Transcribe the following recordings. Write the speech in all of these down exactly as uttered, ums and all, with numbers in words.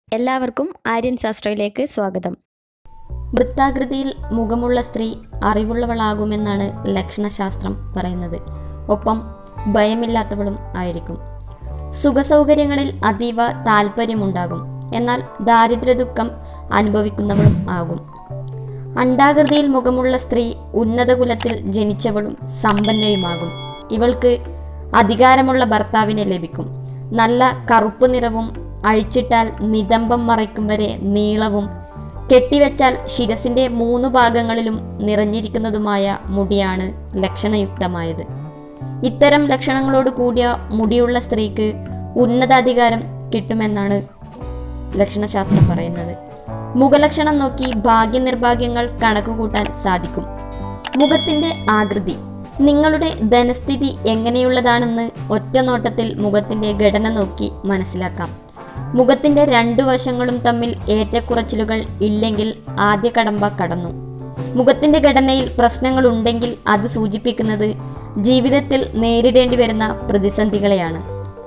എല്ലാവർക്കും ആര്യൻ ശാസ്ത്രയിലേക്ക് സ്വാഗതം. വൃത്താകൃതിയിൽ മുഖമുള്ള സ്ത്രീ അറിവുള്ളവളാകുമെന്നാണ് ലക്ഷണശാസ്ത്രം പറയുന്നത്. ഒപ്പം ഭയമില്ലാത്തവളും ആയിരിക്കും. സുഖസൗകര്യങ്ങളിൽ അതീവ താല്പര്യമുണ്ടാകും. എന്നാൽ ദാരിദ്ര്യ ദുഃഖം അനുഭവിക്കുന്നവളും ആകും. അണ്ഡാകൃതിയിൽ മുഖമുള്ള സ്ത്രീ ഉന്നത കുലത്തിൽ ജനിച്ചവളും സമ്പന്നയുമാകും. ഇവൾക്ക് അധികാരമുള്ള ഭർത്താവിനെ ലഭിക്കും. നല്ല കറുപ്പ് നിറവും അഴിച്ചിട്ടാൽ നിതംബം മറയ്ക്കും വരെ നീളവും കെട്ടിവെച്ചാൽ ശിരസിന്റെ മൂന്നു ഭാഗങ്ങളിലും നിറഞ്ഞിരിക്കുന്നതുമായ മുടിയാണ് ലക്ഷണയുക്തമായത്. ഇത്തരം ലക്ഷണങ്ങളോട് കൂടിയ മുടിയുള്ള സ്ത്രീക്ക് ഉന്നതാധികാരം കിട്ടുമെന്നാണ് ലക്ഷണശാസ്ത്രം പറയുന്നത്. മുഖലക്ഷണം നോക്കി ഭാഗ്യനിർഭാഗ്യങ്ങൾ കണക്കുകൂട്ടാൻ സാധിക്കും. മുഖത്തിന്റെ ആകൃതി. നിങ്ങളുടെ ധനസ്ഥിതി എങ്ങനെയുള്ളതാണെന്ന് ഒറ്റ നോട്ടത്തിൽ മുഖത്തിന്റെ ഘടന നോക്കി മനസ്സിലാക്കാം. മുഖത്തിന്റെ രണ്ടു വശങ്ങളും തമ്മിൽ ഏറ്റക്കുറച്ചിലുകൾ ഇല്ലെങ്കിൽ ആദ്യ കടമ്പ കടന്നു. മുഖത്തിന്റെ ഘടനയിൽ പ്രശ്നങ്ങളുണ്ടെങ്കിൽ അത് സൂചിപ്പിക്കുന്നത് ജീവിതത്തിൽ നേരിടേണ്ടി വരുന്ന പ്രതിസന്ധികളെയാണ്.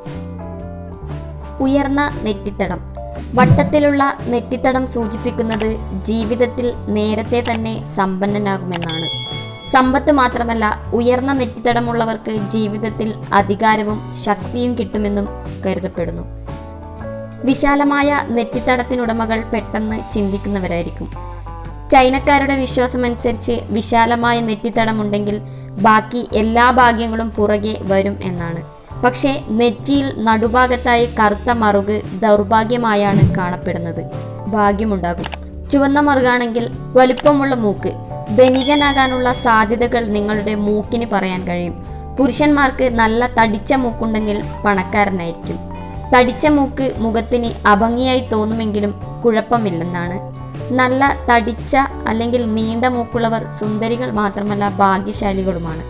ഉയർന്ന നെറ്റിത്തടം. വട്ടത്തിലുള്ള നെറ്റിത്തടം സൂചിപ്പിക്കുന്നത് ജീവിതത്തിൽ നേരത്തെ തന്നെ സമ്പന്നനാകുമെന്നാണ്. സമ്പത്ത് മാത്രമല്ല, ഉയർന്ന നെറ്റിത്തടമുള്ളവർക്ക് ജീവിതത്തിൽ അധികാരവും ശക്തിയും കിട്ടുമെന്നും കരുതപ്പെടുന്നു. വിശാലമായ നെറ്റിത്തടത്തിനുടമകൾ പെട്ടെന്ന് ചിന്തിക്കുന്നവരായിരിക്കും. ചൈനക്കാരുടെ വിശ്വാസമനുസരിച്ച് വിശാലമായ നെറ്റിത്തടമുണ്ടെങ്കിൽ ബാക്കി എല്ലാ ഭാഗ്യങ്ങളും പുറകെ വരും എന്നാണ്. പക്ഷേ നെറ്റിയിൽ നടുഭാഗത്തായി കറുത്ത മറുക് ദൗർഭാഗ്യമായാണ് കാണപ്പെടുന്നത്. ഭാഗ്യമുണ്ടാകും. ചുവന്ന മറുകാണെങ്കിൽ വലുപ്പമുള്ള മൂക്ക്. ധനികനാകാനുള്ള സാധ്യതകൾ നിങ്ങളുടെ മൂക്കിന് പറയാൻ കഴിയും. പുരുഷന്മാർക്ക് നല്ല തടിച്ച മൂക്കുണ്ടെങ്കിൽ പണക്കാരനായിരിക്കും. തടിച്ച മൂക്ക് മുഖത്തിന് അഭംഗിയായി തോന്നുമെങ്കിലും കുഴപ്പമില്ലെന്നാണ്. നല്ല തടിച്ച അല്ലെങ്കിൽ നീണ്ട മൂക്കുള്ളവർ സുന്ദരികൾ മാത്രമല്ല ഭാഗ്യശാലികളുമാണ്.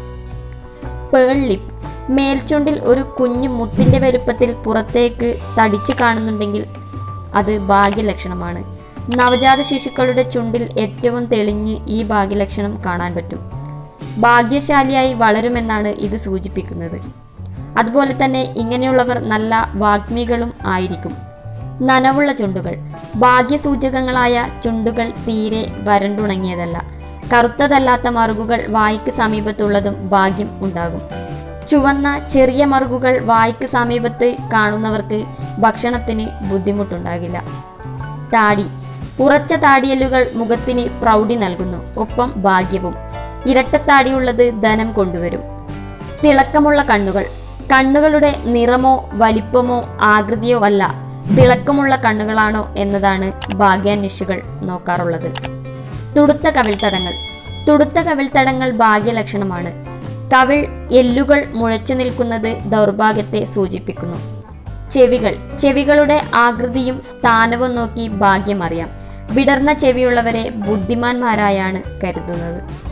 Pearl lip. മേൽചുണ്ടിൽ ഒരു കുഞ്ഞു മുത്തിന്റെ വലുപ്പത്തിൽ പുറത്തേക്ക് തടിച്ചു കാണുന്നുണ്ടെങ്കിൽ അത് ഭാഗ്യലക്ഷണമാണ്. നവജാത ശിശുക്കളുടെ ചുണ്ടിൽ ഏറ്റവും തെളിഞ്ഞ് ഈ ഭാഗ്യലക്ഷണം കാണാൻ പറ്റും. ഭാഗ്യശാലിയായി വളരുമെന്നാണ് ഇത് സൂചിപ്പിക്കുന്നത്. അതുപോലെ തന്നെ ഇങ്ങനെയുള്ളവർ നല്ല വാഗ്മികളും ആയിരിക്കും. നനവുള്ള ചുണ്ടുകൾ. ഭാഗ്യസൂചകങ്ങളായ ചുണ്ടുകൾ തീരെ വരണ്ടുണങ്ങിയതല്ല. കറുത്തതല്ലാത്ത മറുകുകൾ വായ്ക്ക് സമീപത്തുള്ളതും ഭാഗ്യം ഉണ്ടാകും. ചുവന്ന ചെറിയ മറുകുകൾ വായ്ക്ക് സമീപത്ത് കാണുന്നവർക്ക് ഭക്ഷണത്തിന് ബുദ്ധിമുട്ടുണ്ടാകില്ല. താടി. ഉറച്ച താടിയല്ലുകൾ മുഖത്തിന് പ്രൗഢി നൽകുന്നു, ഒപ്പം ഭാഗ്യവും. ഇരട്ടത്താടിയുള്ളത് ധനം കൊണ്ടുവരും. തിളക്കമുള്ള കണ്ണുകൾ. കണ്ണുകളുടെ നിറമോ വലിപ്പമോ ആകൃതിയോ അല്ല, തിളക്കമുള്ള കണ്ണുകളാണോ എന്നതാണ് ഭാഗ്യാന്വേഷികൾ നോക്കാറുള്ളത്. തുടുത്ത കവിൾത്തടങ്ങൾ. തുടുത്ത കവിൾത്തടങ്ങൾ ഭാഗ്യലക്ഷണമാണ്. കവിൾ എല്ലുകൾ മുഴച്ചു നിൽക്കുന്നത് ദൗർഭാഗ്യത്തെ സൂചിപ്പിക്കുന്നു. ചെവികൾ. ചെവികളുടെ ആകൃതിയും സ്ഥാനവും നോക്കി ഭാഗ്യം അറിയാം. വിടർന്ന ചെവിയുള്ളവരെ ബുദ്ധിമാന്മാരായാണ് കരുതുന്നത്.